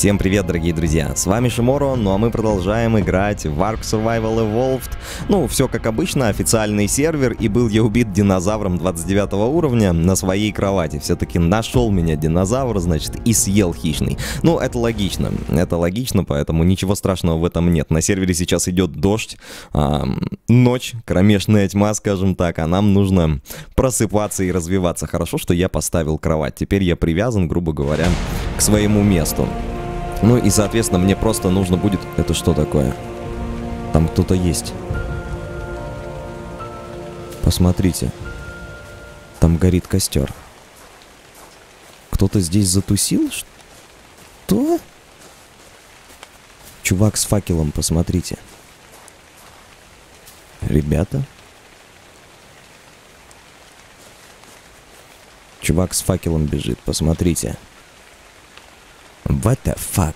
Всем привет, дорогие друзья, с вами Шиморо, ну а мы продолжаем играть в Ark Survival Evolved. Ну, все как обычно, официальный сервер, и был я убит динозавром 29 уровня на своей кровати. Все-таки нашел меня динозавр, значит, и съел хищный. Ну, это логично, поэтому ничего страшного в этом нет. На сервере сейчас идет дождь, ночь, кромешная тьма, скажем так, а нам нужно просыпаться и развиваться. Хорошо, что я поставил кровать, теперь я привязан, грубо говоря, к своему месту. Ну и, соответственно, мне просто нужно будет... Это что такое? Там кто-то есть. Посмотрите. Там горит костер. Кто-то здесь затусил? Что? Чувак с факелом, посмотрите. Ребята. Чувак с факелом бежит, посмотрите. What the fuck?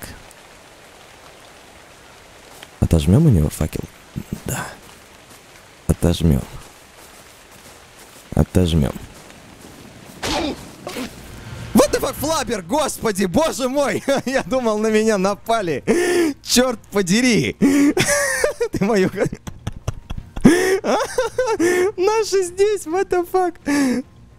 Отожмем у него факел? Да. Отожмем. Отожмем. What the fuck, Флабер? Господи, боже мой! Я думал, на меня напали. Черт подери! Ты мою... Наши здесь, what the fuck?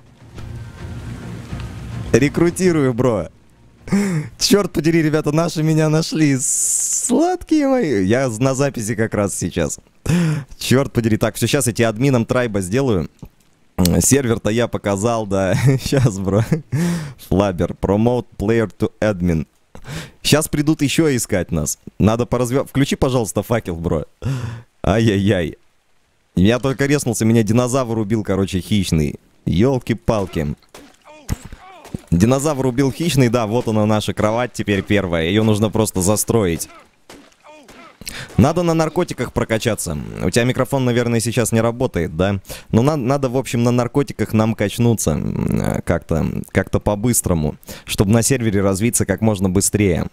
Рекрутирую, бро. Черт подери, ребята, наши меня нашли. Сладкие мои. Я на записи как раз сейчас. Черт подери. Так, все, сейчас я тебе админом трайба сделаю. Сервер-то я показал, да. Сейчас, бро. Флабер. Promote player to admin. Сейчас придут еще искать нас. Надо поразвивать. Включи, пожалуйста, факел, бро. Ай-яй-яй. Я только резнулся, меня динозавр убил, короче, хищный. Ёлки-палки. Динозавр убил хищный, да, вот она наша кровать теперь первая. Ее нужно просто застроить. Надо на наркотиках прокачаться. У тебя микрофон, наверное, сейчас не работает, да? Но надо, в общем, на наркотиках нам качнуться как-то по-быстрому, чтобы на сервере развиться как можно быстрее.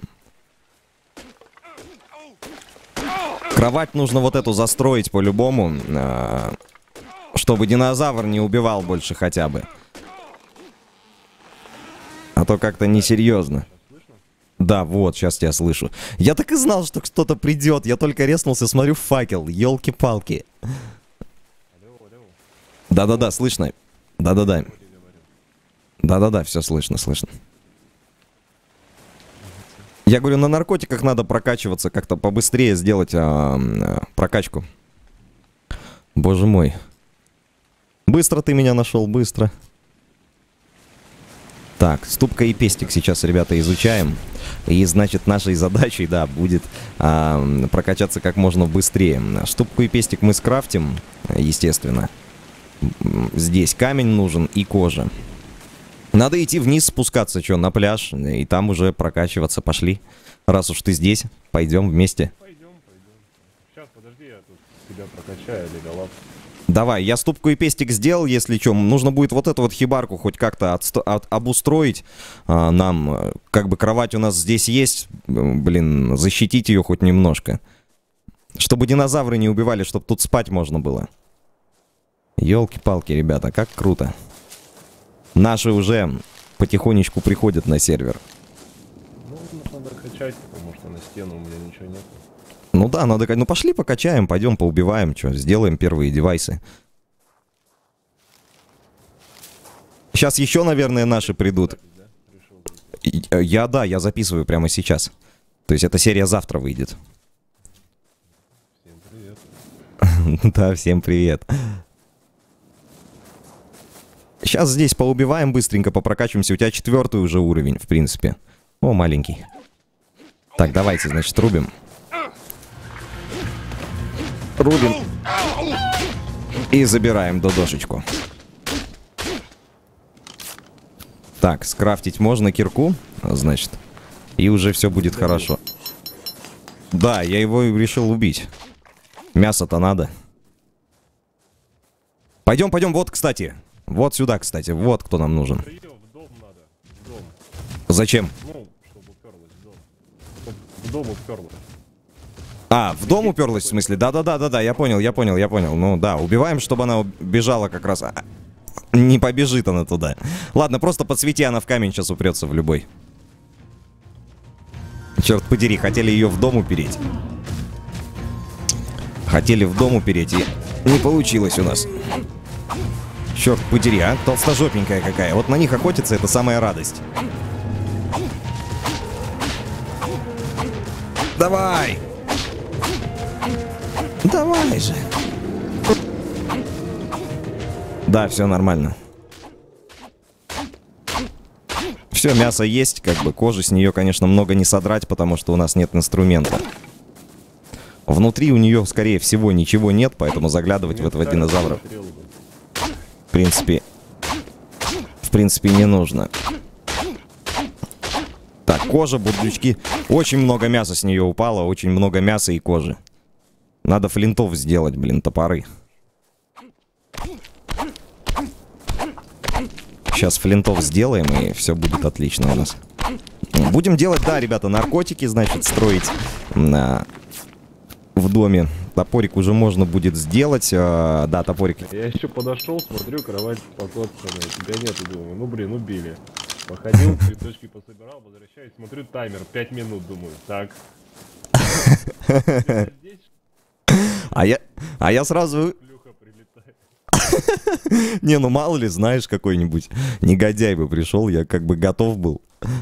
Кровать нужно вот эту застроить по-любому, чтобы динозавр не убивал больше хотя бы. А то как-то несерьезно. Да, вот, сейчас тебя слышу. Я так и знал, что кто-то придет. Я только резнулся, смотрю, факел. Ёлки-палки. Да-да-да, слышно. Да-да-да. Да-да-да, все слышно. Я говорю, на наркотиках надо прокачиваться, как-то побыстрее сделать прокачку. Боже мой. Быстро ты меня нашел, быстро. Так, ступка и пестик сейчас, ребята, изучаем. И, значит, нашей задачей, да, будет прокачаться как можно быстрее. Ступку и пестик мы скрафтим, естественно. Здесь камень нужен и кожа. Надо идти вниз спускаться, что, на пляж, и там уже прокачиваться. Пошли. Раз уж ты здесь, пойдем вместе. Пойдем. Сейчас, подожди, я тут тебя прокачаю, леголап. Давай, я ступку и пестик сделал, если что. Нужно будет вот эту вот хибарку хоть как-то обустроить. Нам, как бы, кровать у нас здесь есть. Блин, защитить ее хоть немножко. Чтобы динозавры не убивали, чтобы тут спать можно было. Ёлки-палки, ребята, как круто. Наши уже потихонечку приходят на сервер. Ну, надо качать, потому что на стену у меня ничего нет. Ну да, надо... Ну пошли покачаем, пойдем поубиваем, что, сделаем первые девайсы. Сейчас еще, наверное, наши придут. Я записываю прямо сейчас. То есть эта серия завтра выйдет. Всем привет. Да, всем привет. Сейчас здесь поубиваем быстренько, попрокачиваемся. У тебя 4-й уже уровень, в принципе. О, маленький. Так, давайте, значит, рубим. Рубим. И забираем додошечку. Так, скрафтить можно кирку, значит. И уже все будет хорошо. Да, я его решил убить. Мясо-то надо. Пойдем, вот, кстати. Вот сюда, кстати. Вот кто нам нужен. В дом надо. В дом. Зачем? Ну, чтобы уперлась в дом. Чтоб в дом уперлась. А, в дом уперлась, в смысле? Да, я понял. Ну да, убиваем, чтобы она бежала как раз. Не побежит она туда. Ладно, просто подсвети, она в камень сейчас упрется в любой. Черт подери, хотели ее в дом упереть. Хотели в дом упереть, и не получилось у нас. Черт подери, а? Толстожопенькая какая. Вот на них охотиться — это самая радость. Давай! Давай же! Да, все нормально. Все, мясо есть, как бы кожи с нее, конечно, много не содрать, потому что у нас нет инструмента. Внутри у нее, скорее всего, ничего нет, поэтому заглядывать в этого динозавра, в принципе, не нужно. Так, кожа, бурдючки. Очень много мяса с нее упало, очень много мяса и кожи. Надо флинтов сделать, блин, топоры. Сейчас флинтов сделаем, и все будет отлично у нас. Будем делать, да, ребята, наркотики, значит, строить в доме. Топорик уже можно будет сделать. Да, топорик. Я еще подошел, смотрю, кровать покоцанная. Тебя нету, думаю. Ну, блин, убили. Походил, цветочки пособирал, возвращаюсь, смотрю, таймер, 5 минут, думаю. Так. А я сразу... Не, ну мало ли, знаешь, какой-нибудь негодяй бы пришел, я как бы готов был.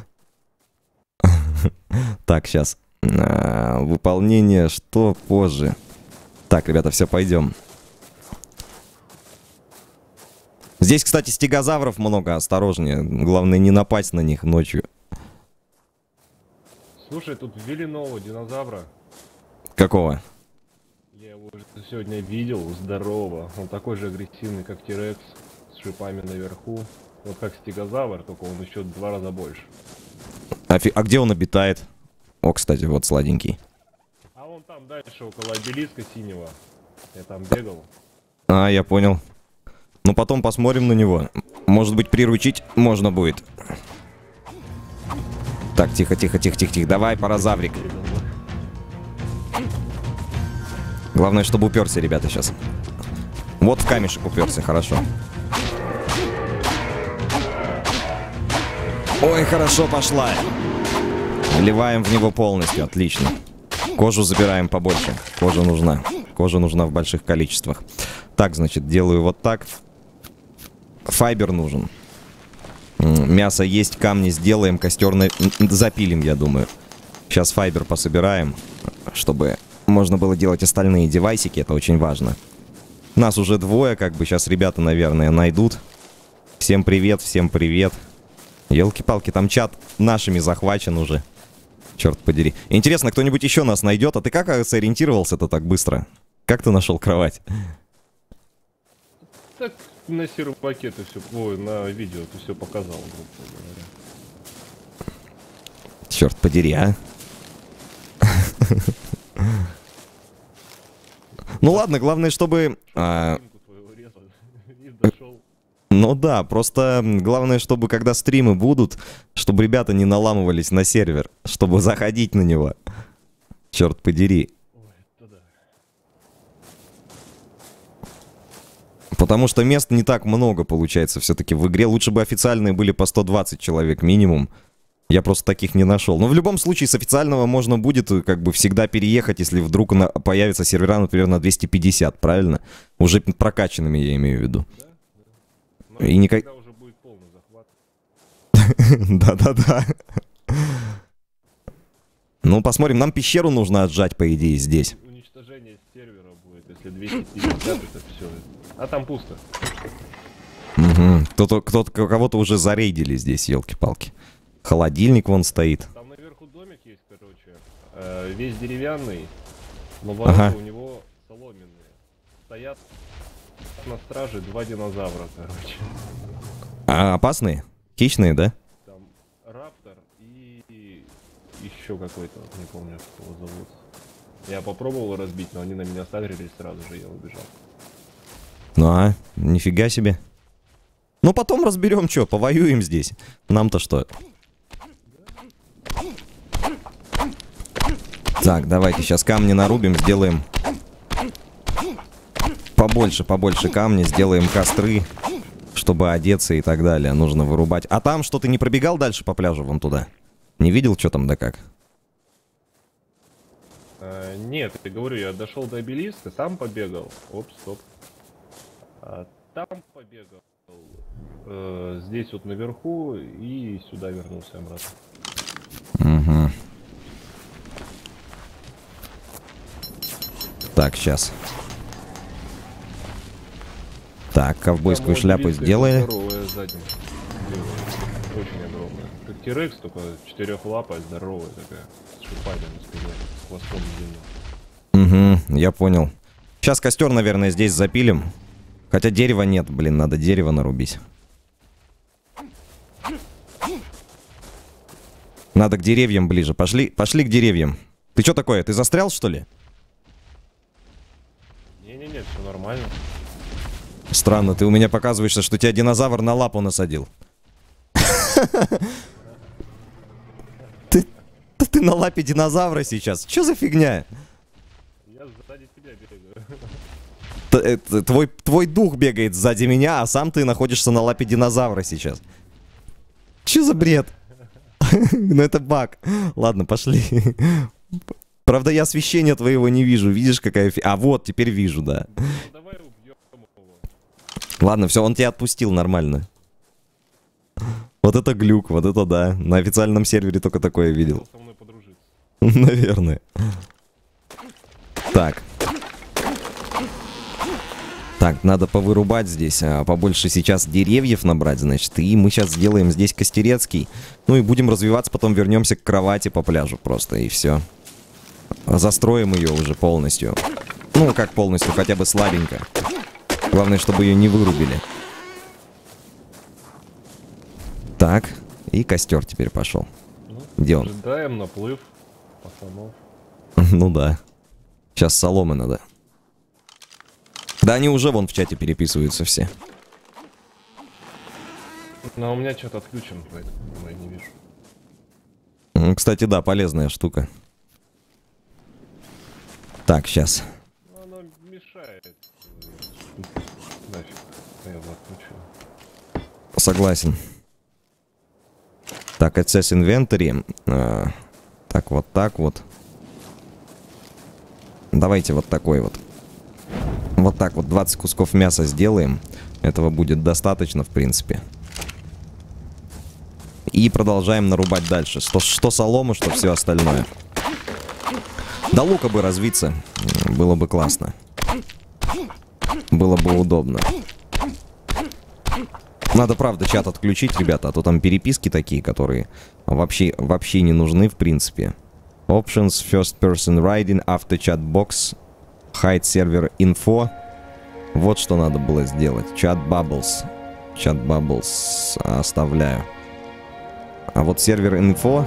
Так, сейчас. Выполнение, что позже. Так, ребята, все, пойдем. Здесь, кстати, стегозавров много, осторожнее. Главное, не напасть на них ночью. Слушай, тут ввели нового динозавра. Какого? Я его уже сегодня видел, здорово. Он такой же агрессивный, как Тирекс, с шипами наверху. Вот как стегозавр, только он еще в 2 раза больше. А где он обитает? О, кстати, вот сладенький. А он там дальше, около обелиска синего. Я там бегал. А, я понял. Ну, потом посмотрим на него. Может быть, приручить можно будет. Так, тихо, тихо, тихо, тихо, тихо. Давай, паразаврик. Главное, чтобы уперся, ребята, сейчас. Вот в камешек уперся, хорошо. Ой, хорошо пошла. Вливаем в него полностью, отлично. Кожу забираем побольше. Кожа нужна. Кожа нужна в больших количествах. Так, значит, делаю вот так. Файбер нужен. Мясо есть, камни сделаем, костер запилим, я думаю. Сейчас файбер пособираем, чтобы можно было делать остальные девайсики, это очень важно. Нас уже 2, как бы сейчас ребята, наверное, найдут. Всем привет, всем привет. Елки-палки, там чат нашими захвачен уже. Черт подери. Интересно, кто-нибудь еще нас найдет? А ты как сориентировался-то так быстро? Как ты нашел кровать? Так на серваке ты все, ой, на видео ты все показал, грубо говоря. Черт подери, а? Ну ладно, главное, чтобы... Ну да, просто главное, чтобы когда стримы будут, чтобы ребята не наламывались на сервер, чтобы заходить на него. Черт подери. Потому что мест не так много получается все-таки в игре. Лучше бы официальные были по 120 человек минимум. Я просто таких не нашел. Но в любом случае с официального можно будет как бы всегда переехать, если вдруг появятся сервера, например, на 250, правильно? Уже прокачанными, я имею в виду. Да. И никак... уже будет полный захват. Да-да-да. Ну, посмотрим. Нам пещеру нужно отжать, по идее, здесь. Уничтожение сервера будет, если 250, это все. А там пусто. Угу. Кого-то уже зарейдили здесь, елки-палки. Холодильник вон стоит. Там наверху домик есть, короче. Весь деревянный, но ворота у него соломенные. Стоят на страже 2 динозавра, короче. А опасные? Хищные, да? Там раптор и еще какой-то, не помню, как его зовут. Я попробовал разбить, но они на меня сагрились сразу же, я убежал. Ну а, нифига себе. Ну потом разберем, что, повоюем здесь. Нам-то что? Так, давайте сейчас камни нарубим, сделаем побольше камня, сделаем костры, чтобы одеться и так далее. Нужно вырубать. А там что, ты не пробегал дальше по пляжу вон туда? Не видел, что там да как? Нет, я говорю, я дошел до обелиска, сам побегал. Оп, стоп. Там побегал. Здесь вот наверху и сюда вернулся обратно. Угу. Так, сейчас. Так, ковбойскую шляпу сделали. Здоровая задница. Очень огромная. Как Тирекс, только четырехлапая, здоровая такая. С шипами на спине, с хвостом длинным. Угу, я понял. Сейчас костер, наверное, здесь запилим. Хотя дерева нет, блин, надо дерево нарубить. Надо к деревьям ближе. Пошли к деревьям. Ты что такое? Ты застрял, что ли? Не-не-не, все нормально. Странно, ты у меня показываешься, что тебя динозавр на лапу насадил. Ты на лапе динозавра сейчас. Что за фигня? Я сзади тебя бегаю. Твой дух бегает сзади меня, а сам ты находишься на лапе динозавра сейчас. Что за бред? Ну это баг. Ладно, пошли. Правда, я освещения твоего не вижу. Видишь, какая А вот, теперь вижу, да. Ну, давай убьем его. Ладно, все, он тебя отпустил нормально. Вот это глюк, вот это да. На официальном сервере только такое видел. Со мной подружиться. Наверное. Так. Так, надо повырубать здесь, побольше сейчас деревьев набрать, значит. И мы сейчас сделаем здесь костерецкий. Ну и будем развиваться, потом вернемся к кровати по пляжу просто, и все. Застроим ее уже полностью. Ну, как полностью, хотя бы слабенько. Главное, чтобы ее не вырубили. Так, и костер теперь пошел. Где он? Ожидаем наплыв пацанов. Ну да. Сейчас соломы надо. Да они уже вон в чате переписываются все. Но у меня что-то отключен, поэтому я не вижу. Кстати, да, полезная штука. Так, сейчас. Ну, оно мешает. Нафиг. Я его отключу. Согласен. Так, Access Inventory. Так, вот так вот. Давайте вот такой вот. Вот так вот 20 кусков мяса сделаем. Этого будет достаточно, в принципе. И продолжаем нарубать дальше. Что солому, что все остальное. До лука бы развиться. Было бы классно. Было бы удобно. Надо, правда, чат отключить, ребята. А то там переписки такие, которые вообще не нужны, в принципе. Options, first person writing, after chat box, hide server info. Вот что надо было сделать. Chat bubbles. Chat bubbles оставляю. А вот сервер info...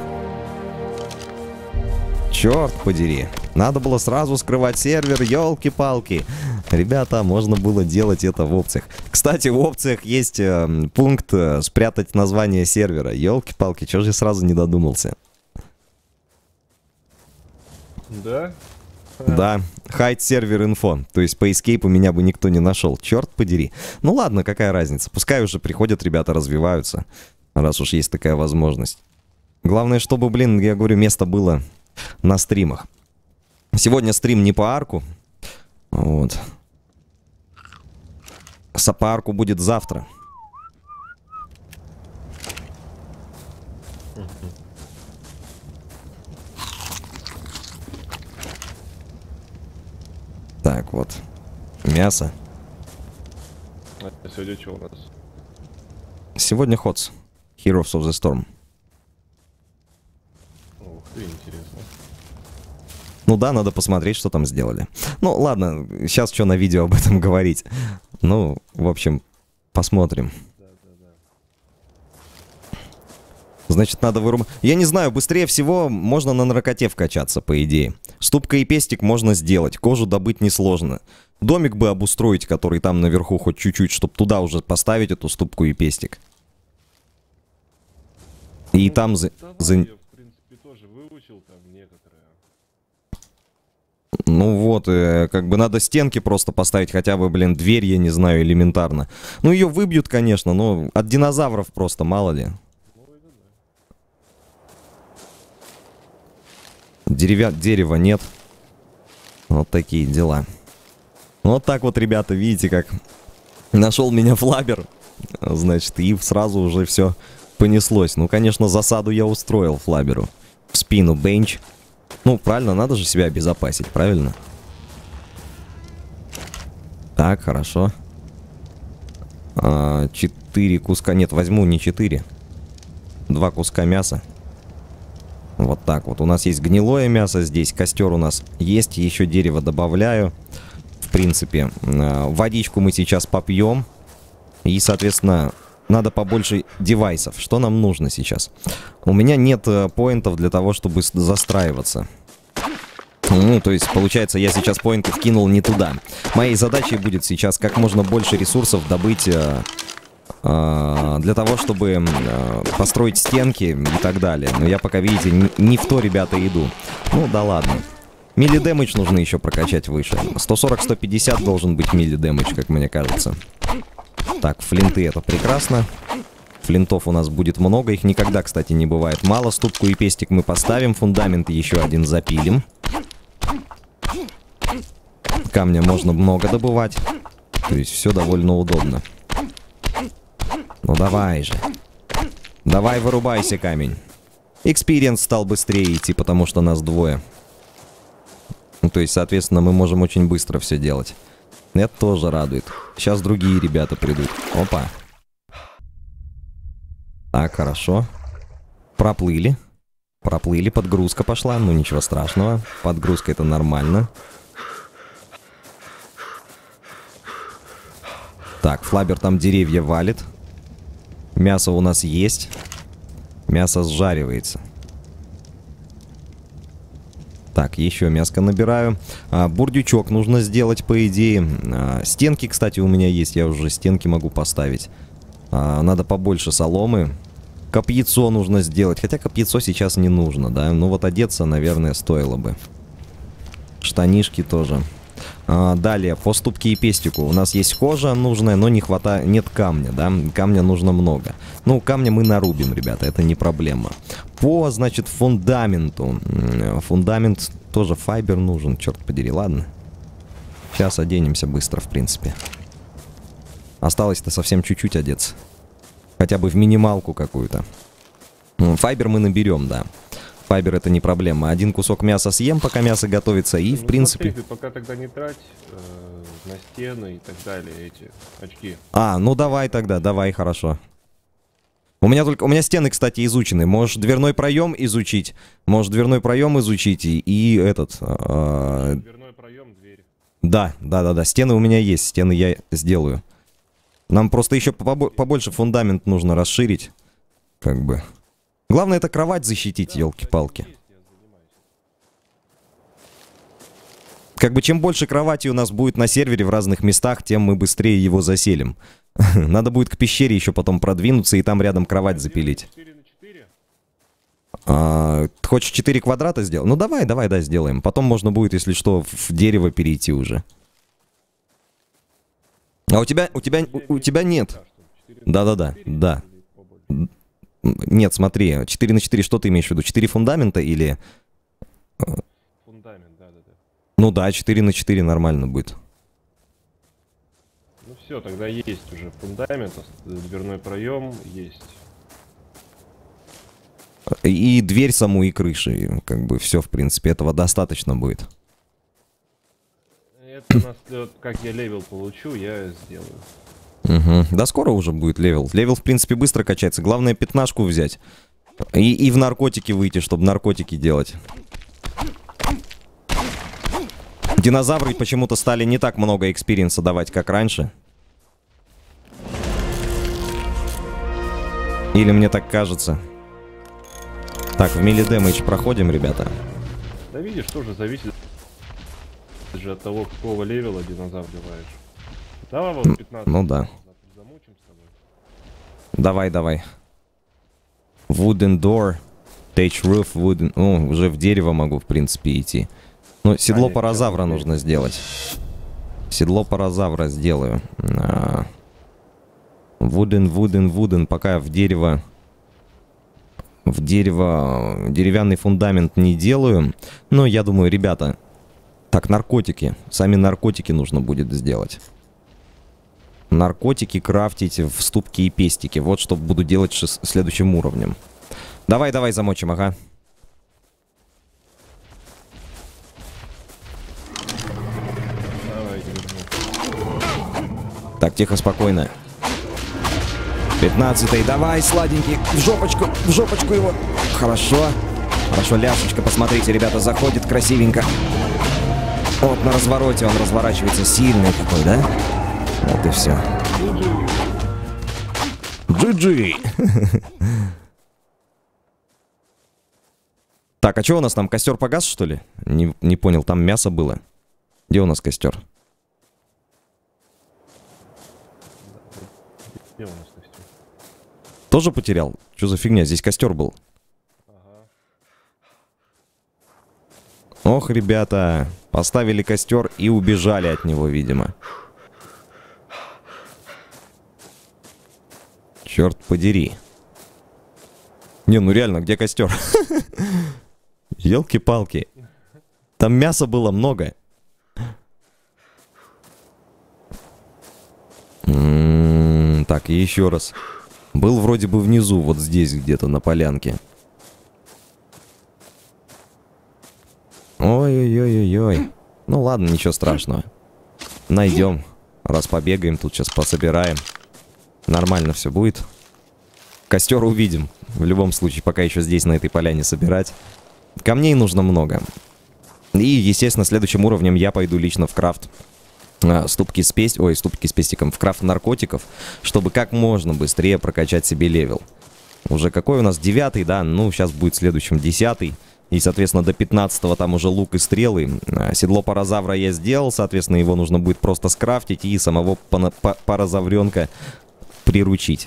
Черт подери. Надо было сразу скрывать сервер, елки-палки. Ребята, можно было делать это в опциях. Кстати, в опциях есть пункт спрятать название сервера. Елки-палки, чего же я сразу не додумался? Да? Да, hide сервер info. То есть по escape меня бы никто не нашел. Черт подери. Ну ладно, какая разница. Пускай уже приходят ребята, развиваются. Раз уж есть такая возможность. Главное, чтобы, блин, я говорю, место было на стримах. Сегодня стрим не по арку. Вот. По арку будет завтра. Так, вот. Мясо. А сегодня что у нас? Сегодня ходс. Heroes of the Storm. Ух ты, интересно. Ну да, надо посмотреть, что там сделали. Ну ладно, сейчас что на видео об этом говорить. Ну, в общем, посмотрим. Значит, надо вырубать. Я не знаю, быстрее всего можно на наркоте вкачаться, по идее. Ступка и пестик можно сделать, кожу добыть несложно. Домик бы обустроить, который там наверху хоть чуть-чуть, чтобы туда уже поставить эту ступку и пестик. И ну, там я, в принципе, тоже выучил там некоторые. Ну вот, как бы надо стенки просто поставить, хотя бы, блин, дверь, я не знаю, элементарно. Ну ее выбьют, конечно, но от динозавров просто, мало ли. Дерева нет. Вот такие дела. Вот так вот, ребята, видите, как нашел меня флабер. Значит, и сразу уже все понеслось. Ну, конечно, засаду я устроил флаберу. В спину бенч. Ну, правильно, надо же себя обезопасить, правильно? Так, хорошо. 4 куска. Нет, возьму не 4. 2 куска мяса. Вот так вот. У нас есть гнилое мясо здесь. Костер у нас есть. Еще дерево добавляю. В принципе, водичку мы сейчас попьем. И, соответственно, надо побольше девайсов. Что нам нужно сейчас? У меня нет поинтов для того, чтобы застраиваться. Ну, то есть, получается, я сейчас поинты вкинул не туда. Моей задачей будет сейчас как можно больше ресурсов добыть для того, чтобы построить стенки и так далее. Но я пока, видите, не в то, ребята, иду. Ну, да ладно. Милли дэмэдж нужно еще прокачать выше. 140-150 должен быть милли дэмэдж, как мне кажется. Так, флинты — это прекрасно. Флинтов у нас будет много. Их никогда, кстати, не бывает мало. Ступку и пестик мы поставим. Фундамент еще один запилим. Камня можно много добывать. То есть все довольно удобно. Ну давай же. Давай, вырубайся, камень. Экспириенс стал быстрее идти, потому что нас двое. Ну, то есть, соответственно, мы можем очень быстро все делать. Это тоже радует. Сейчас другие ребята придут. Опа. Так, хорошо. Проплыли. Проплыли, подгрузка пошла. Ну, ничего страшного. Подгрузка — это нормально. Так, флабер там деревья валит. Мясо у нас есть. Мясо сжаривается. Так, еще мяско набираю. Бурдючок нужно сделать, по идее. Стенки, кстати, у меня есть. Я уже стенки могу поставить. Надо побольше соломы. Копьецо нужно сделать. Хотя копьецо сейчас не нужно, да. Ну вот одеться, наверное, стоило бы. Штанишки тоже. Далее, по ступке и пестику. У нас есть кожа нужная, но не хватает, нет камня, да. Камня нужно много. Ну, камня мы нарубим, ребята, это не проблема. По, значит, фундаменту. Фундамент тоже файбер нужен, черт подери, ладно. Сейчас оденемся быстро, в принципе. Осталось-то совсем чуть-чуть одеться. Хотя бы в минималку какую-то. Файбер мы наберем, да. Файбер — это не проблема. Один кусок мяса съем, пока мясо готовится, и, в принципе... Смотри, ты пока тогда не трать на стены и так далее эти очки. Ну давай тогда, давай, хорошо. У меня стены, кстати, изучены. Можешь дверной проем изучить. Можешь дверной проем изучить и этот... Дверной проем, дверь. Да. Стены у меня есть, стены я сделаю. Нам просто еще побольше фундамент нужно расширить. Как бы... Главное, это кровать защитить, елки-палки. Как бы чем больше кровати у нас будет на сервере в разных местах, тем мы быстрее его заселим. Надо будет к пещере еще потом продвинуться и там рядом кровать запилить. 4 на 4? Хочешь 4 квадрата сделать? Ну давай, да, сделаем. Потом можно будет, если что, в дерево перейти уже. А у тебя нет. Да. Нет, смотри, 4 на 4, что ты имеешь в виду? 4 фундамента или... Фундамент, да. Ну да, 4 на 4 нормально будет. Ну все, тогда есть уже фундамент, дверной проем есть. И дверь саму, и крыши, как бы все, в принципе, этого достаточно будет. Это у нас, как я левел получу, я сделаю. Угу. Да скоро уже будет левел. Левел, в принципе, быстро качается. Главное, пятнашку взять. И в наркотики выйти, чтобы наркотики делать. Динозавры почему-то стали не так много экспириенса давать, как раньше. Или мне так кажется. Так, в милли дэмэдж проходим, ребята. Да видишь, тоже зависит же от того, какого левела динозавр добавишь. Давай вот 15. Ну да. Замучим с тобой. Давай. Wooden door. Thatch roof, wooden... Ну, уже в дерево могу, в принципе, идти. Ну, седло паразавра нужно сделать. Седло паразавра сделаю. Wooden. Пока в дерево... деревянный фундамент не делаю. Но я думаю, ребята... Так, наркотики. Сами наркотики нужно будет сделать. Наркотики крафтить в ступки и пестики. Вот что буду делать следующим уровнем. Давай, давай замочим, ага. Так, тихо, спокойно. 15-й, давай, сладенький, в жопочку его. Хорошо. Хорошо, ляшечка, посмотрите, ребята, заходит красивенько. Вот на развороте он разворачивается, сильный такой, да? Вот и все. GG. Так, а что у нас там, костер погас, что ли? Не понял, там мясо было. Где у нас костер? Где у нас костер? Тоже потерял? Что за фигня? Здесь костер был. Ага. Ох, ребята, поставили костер и убежали от него, видимо. Черт подери. Не, ну реально, где костер? Елки-палки. Там мяса было много. Так, и еще раз. Был вроде бы внизу, вот здесь где-то на полянке. Ой-ой-ой-ой-ой. Ну ладно, ничего страшного. Найдем. Раз побегаем, тут сейчас пособираем. Нормально все будет. Костер увидим. В любом случае, пока еще здесь, на этой поляне собирать. Камней нужно много. И, естественно, следующим уровнем я пойду лично в крафт. Ступки с пестиком. В крафт наркотиков. Чтобы как можно быстрее прокачать себе левел. Уже какой у нас? 9-й, да? Ну, сейчас будет следующим 10-й. И, соответственно, до 15-го там уже лук и стрелы. Седло паразавра я сделал. Соответственно, его нужно будет просто скрафтить. И самого паразавренка приручить.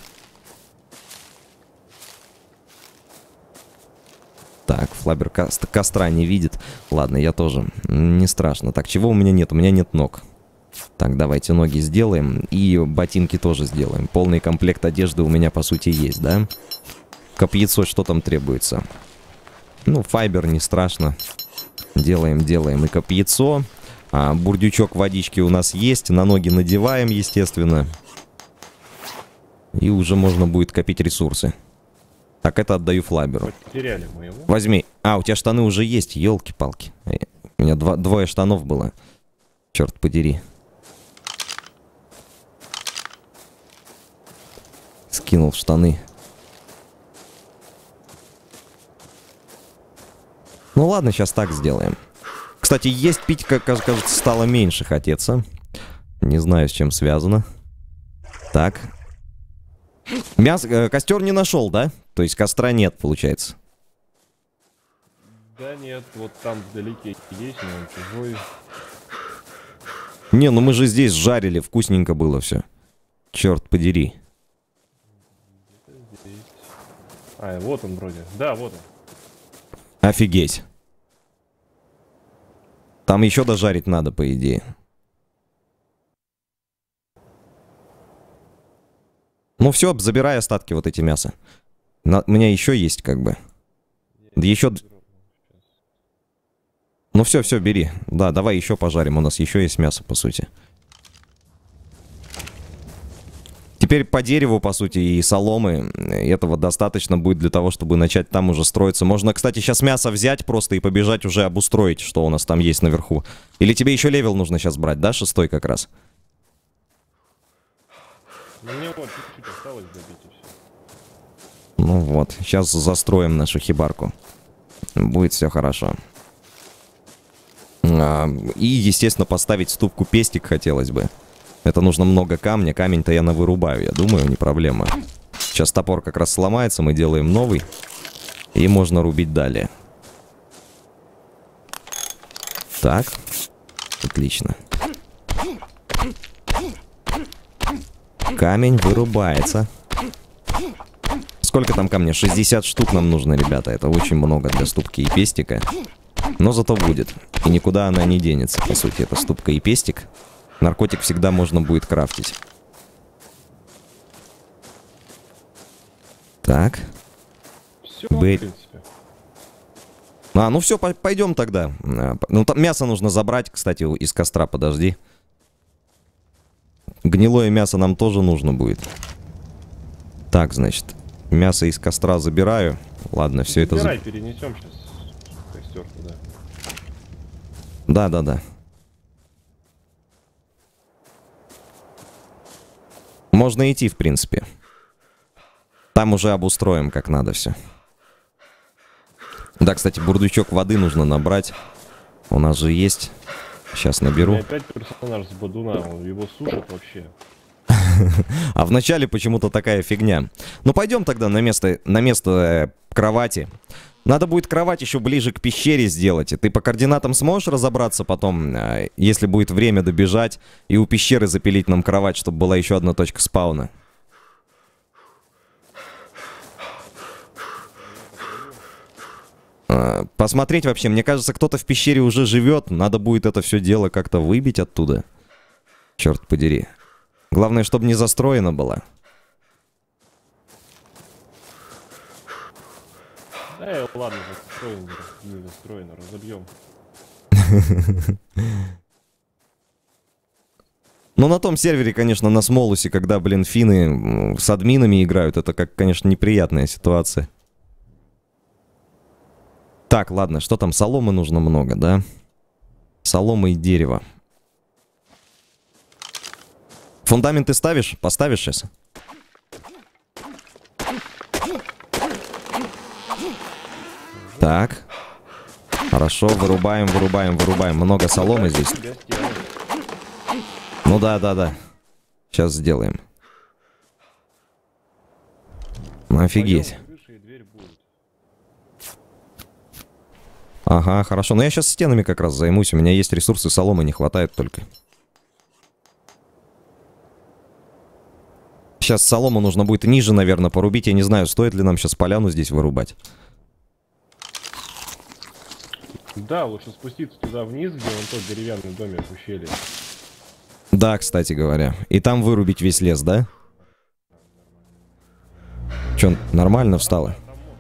Так, Флабер костра не видит. Ладно, я тоже. Не страшно. Так, чего у меня нет? У меня нет ног. Так, давайте ноги сделаем. И ботинки тоже сделаем. Полный комплект одежды у меня, по сути, есть, да? Копьецо, что там требуется? Ну, файбер, не страшно. Делаем и копьецо. Бурдючок водички у нас есть. На ноги надеваем, естественно. И уже можно будет копить ресурсы. Так, это отдаю Флаберу. Потеряли мы его. Возьми. У тебя штаны уже есть, елки-палки. У меня двое штанов было. Черт подери. Скинул штаны. Ну ладно, сейчас так сделаем. Кстати, есть пить, как кажется, стало меньше хотеться. Не знаю, с чем связано. Так. Костер не нашел, да? То есть костра нет, получается. Да нет, вот там вдалеке есть, но он чужой. Не, ну мы же здесь жарили, вкусненько было все. Черт подери. Вот он вроде. Да, вот он. Офигеть. Там еще дожарить надо, по идее. Ну все, забирай остатки вот эти мяса. У меня еще есть, как бы. Еще... Ну все, бери. Да, давай еще пожарим. У нас еще есть мясо, по сути. Теперь по дереву, по сути, и соломы. Этого достаточно будет для того, чтобы начать там уже строиться. Можно, кстати, сейчас мясо взять просто и побежать уже обустроить, что у нас там есть наверху. Или тебе еще левел нужно сейчас брать, да? 6-й как раз. Ну, мне вот чуть-чуть осталось добить и все. Ну вот, сейчас застроим нашу хибарку. Будет все хорошо. И, естественно, поставить ступку пестик хотелось бы. Это нужно много камня. Камень-то я навырубаю, я думаю, не проблема. Сейчас топор как раз сломается, мы делаем новый. И можно рубить далее. Так. Отлично. Камень вырубается. Сколько там камня? 60 штук нам нужно, ребята. Это очень много для ступки и пестика. Но зато будет. И никуда она не денется, по сути. Это ступка и пестик. Наркотик всегда можно будет крафтить. Так. Все, в принципе. Ну все, пойдем тогда. Ну, там мясо нужно забрать, кстати, из костра, подожди. Гнилое мясо нам тоже нужно будет. Так, значит, мясо из костра забираю. Ладно, все это... Забирай, перенесем сейчас костер туда. Да. Можно идти, в принципе. Там уже обустроим, как надо все. Да, кстати, бурдючок воды нужно набрать. У нас же есть. Сейчас наберу. Опять персонаж с бодуна, он его сушит вообще. А вначале почему-то такая фигня. Ну, пойдем тогда на место кровати. Надо будет кровать еще ближе к пещере сделать. И ты по координатам сможешь разобраться потом, если будет время добежать, и у пещеры запилить нам кровать, чтобы была еще одна точка спауна? Посмотреть вообще. Мне кажется, кто-то в пещере уже живет. Надо будет это все дело как-то выбить оттуда. Черт подери. Главное, чтобы не застроено было. Ладно, не застроено, разобьем. Ну, на том сервере, конечно, на Смолусе, когда, блин, финны с админами играют, это, как, конечно, неприятная ситуация. Так, ладно, что там? Соломы нужно много, да? Соломы и дерево. Фундамент ты ставишь? Поставишь сейчас? Так. Хорошо, вырубаем. Много соломы здесь. Ну да. Сейчас сделаем. Офигеть. Ага, хорошо. Но я сейчас стенами как раз займусь. У меня есть ресурсы, соломы не хватает только. Сейчас солому нужно будет ниже, наверное, порубить. Я не знаю, стоит ли нам сейчас поляну здесь вырубать. Да, лучше спуститься туда вниз, где вон тот деревянный домик в ущелье. Да, кстати говоря. И там вырубить весь лес, да? Че, нормально встало?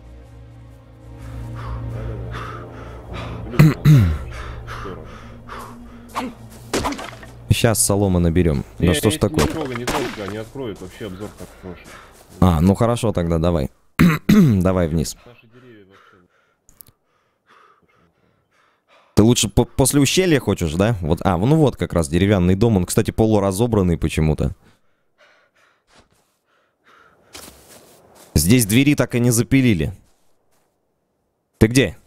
Сейчас солома наберем. Да что ж такое? Не трогай, не откроют вообще обзор как прошлый. А, ну хорошо тогда, давай. Давай вниз. Ты лучше после ущелья хочешь, да? Вот, ну вот как раз деревянный дом. Он, кстати, полуразобранный почему-то. Здесь двери так и не запилили. Ты где?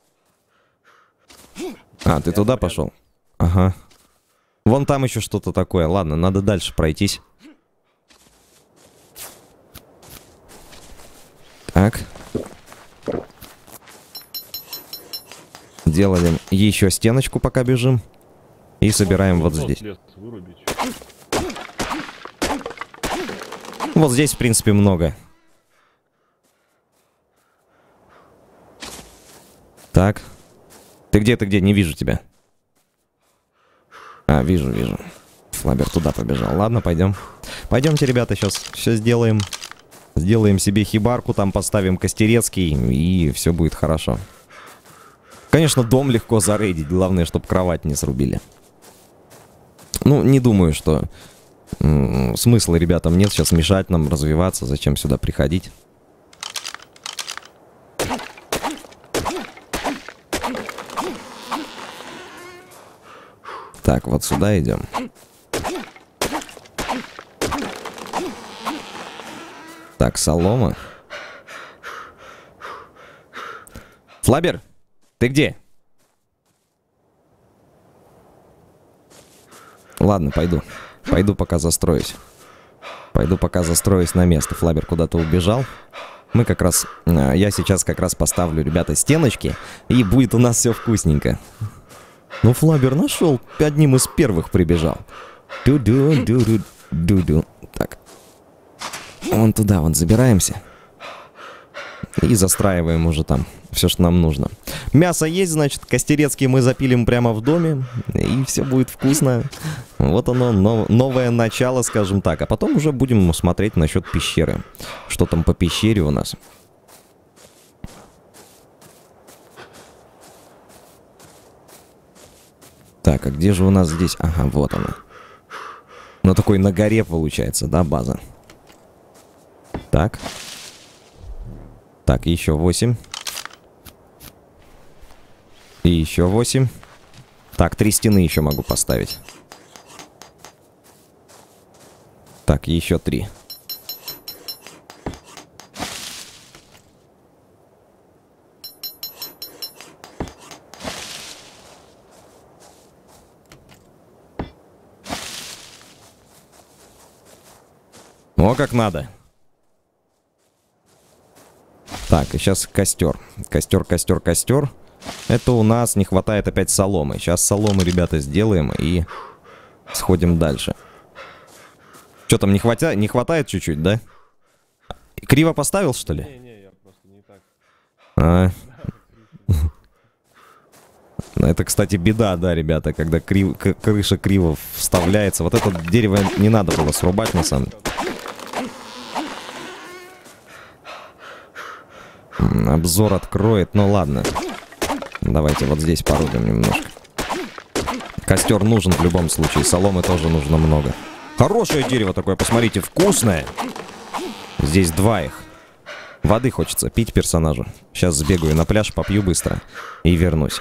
А, ты туда пошел? Ага. Вон там еще что-то такое. Ладно, надо дальше пройтись. Так. Делаем еще стеночку, пока бежим. И собираем вот здесь. Вот здесь, в принципе, много. Так. Ты где? Не вижу тебя. А, вижу. Флабер туда побежал. Ладно, пойдем. Пойдемте, ребята, сейчас все сделаем. Сделаем себе хибарку, там поставим костерецкий, и все будет хорошо. Конечно, дом легко зарейдить. Главное, чтобы кровать не срубили. Ну, не думаю, что смысла ребятам нет сейчас мешать нам развиваться. Зачем сюда приходить? Так, вот сюда идем. Так, солома. Флабер, ты где? Ладно, пойду. Пойду пока застроюсь. На место. Флабер куда-то убежал. Мы как раз... Я сейчас как раз поставлю, ребята, стеночки. И будет у нас все вкусненько. Ну, Флабер нашел. Одним из первых прибежал. Ду-ду. Так. Вон туда, забираемся. И застраиваем уже там все, что нам нужно. Мясо есть, значит, костерецкий мы запилим прямо в доме. И все будет вкусно. Вот оно, новое начало, скажем так. А потом уже будем смотреть насчет пещеры. Что там по пещере у нас. Так, а где же у нас здесь? Ага, вот она. Ну, такой на горе получается, да, база? Так. Так, еще 8. И еще 8. Так, 3 стены еще могу поставить. Так, еще 3. О, как надо. Так, и сейчас костер. Костер. Это у нас не хватает опять соломы. Сейчас соломы, ребята, сделаем и сходим дальше. Что там, не хватает чуть-чуть, да? Криво поставил, что ли? Не, я просто не так. Это, кстати, беда, да, ребята, когда крыша криво вставляется. Вот это дерево не надо было срубать, на самом деле. Обзор откроет, ну ладно. Давайте вот здесь порубим немножко. Костер нужен в любом случае, соломы тоже нужно много. Хорошее дерево такое, посмотрите, вкусное. Здесь 2 их. Воды хочется пить персонажу. Сейчас сбегаю на пляж, попью быстро и вернусь.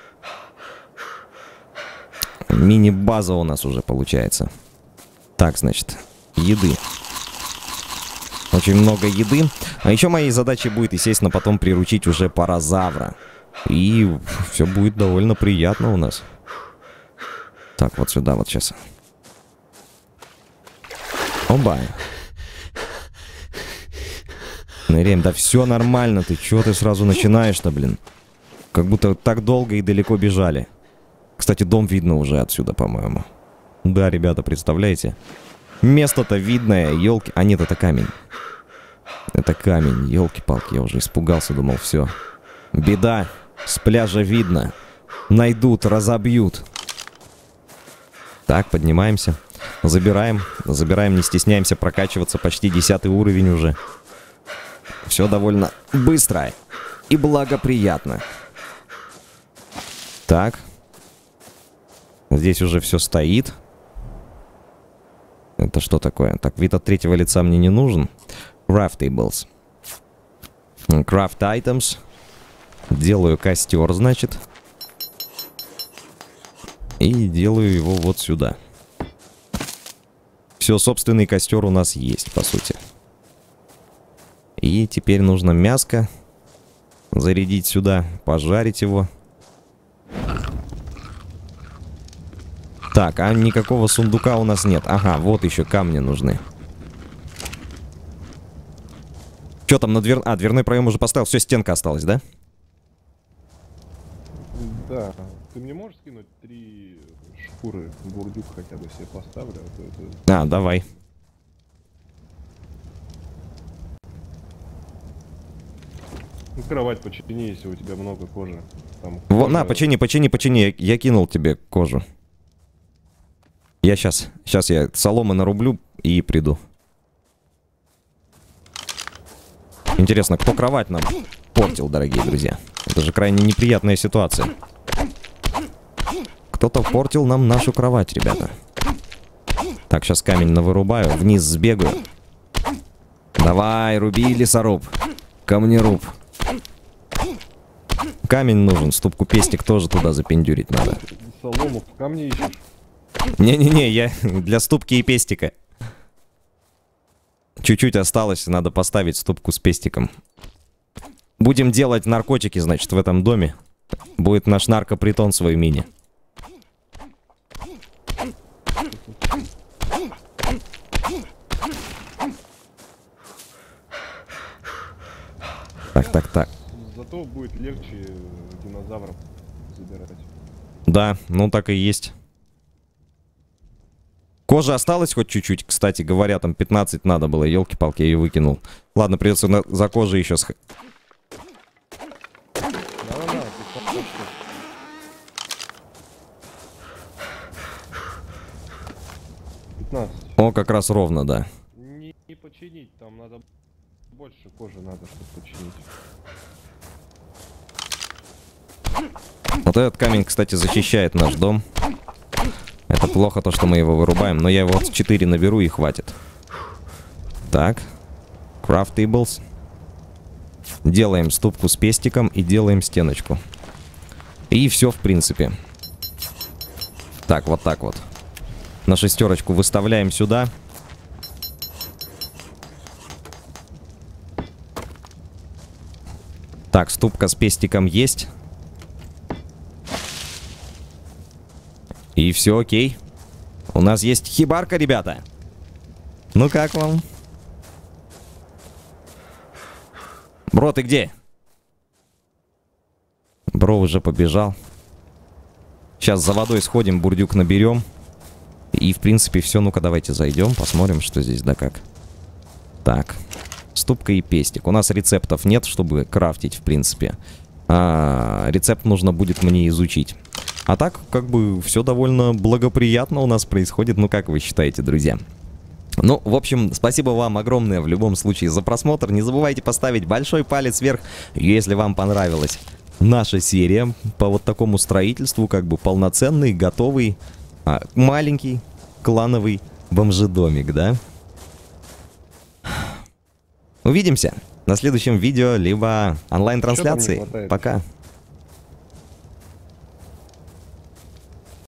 Мини-база у нас уже получается. Так, значит, еды. Очень много еды. А еще моей задачей будет, естественно, потом приручить уже паразавра. И все будет довольно приятно у нас. Так, вот сюда вот сейчас. Оба. Ныряем. Да все нормально. Ты чего ты сразу начинаешь-то, блин? Как будто так долго и далеко бежали. Кстати, дом видно уже отсюда, по-моему. Да, ребята, представляете? Место-то видное, елки. А нет, это камень. Это камень, елки-палки. Я уже испугался, думал, все. Беда. С пляжа видно. Найдут, разобьют. Так, поднимаемся. Забираем, не стесняемся прокачиваться. Почти 10 уровень уже. Все довольно быстро и благоприятно. Так. Здесь уже все стоит. Это что такое? Так, вид от третьего лица мне не нужен. Craftables. Craft items. Делаю костер, значит. И делаю его вот сюда. Все, собственный костер у нас есть, по сути. И теперь нужно мяско зарядить сюда, пожарить его. Так, а никакого сундука у нас нет. Ага, вот еще камни нужны. Что там на дверной проем уже поставил? Все, стенка осталась, да? Да. Ты мне можешь скинуть 3 шкуры? Бурдюк хотя бы себе поставлю. А, то это... Давай. Ну, кровать почини, если у тебя много кожи. Там Вот, кожа... на, почини. Я кинул тебе кожу. Я сейчас я соломы нарублю и приду. Интересно, кто кровать нам портил, дорогие друзья? Это же крайне неприятная ситуация. Кто-то портил нам нашу кровать, ребята. Так, сейчас камень навырубаю, вниз сбегаю. Давай, руби, лесоруб. Камнеруб. Камень нужен, ступку пестик тоже туда запендюрить надо. Солому в камне ищешь? Не-не-не, я для ступки и пестика. Чуть-чуть осталось, надо поставить ступку с пестиком. Будем делать наркотики, значит, в этом доме. Будет наш наркопритон свой мини. Так. Зато будет легче динозавров забирать. Да, ну так и есть. Кожа осталась хоть чуть-чуть, кстати говоря, там 15 надо было, елки-палки, я ее выкинул. Ладно, придется за кожей еще сходить. Да, 15. О, как раз ровно, да. Не починить, там надо больше кожи надо, чтобы починить. Вот этот камень, кстати, защищает наш дом. Это плохо, то, что мы его вырубаем, но я его 4 наберу и хватит. Так. Craft tables. Делаем ступку с пестиком и делаем стеночку. И все, в принципе. Так, вот так вот. На шестерочку выставляем сюда. Так, ступка с пестиком есть. И все окей. У нас есть хибарка, ребята. Ну как вам? Бро, ты где? Бро уже побежал. Сейчас за водой сходим, бурдюк наберем. И, в принципе, все. Ну-ка, давайте зайдем, посмотрим, что здесь да как. Так. Ступка и пестик. У нас рецептов нет, чтобы крафтить, в принципе. Рецепт нужно будет мне изучить. А так, как бы, все довольно благоприятно у нас происходит. Ну, как вы считаете, друзья? Ну, в общем, спасибо вам огромное в любом случае за просмотр. Не забывайте поставить большой палец вверх, если вам понравилась наша серия по вот такому строительству, как бы полноценный, готовый, маленький клановый бомжедомик, да? Увидимся на следующем видео, либо онлайн-трансляции. Пока.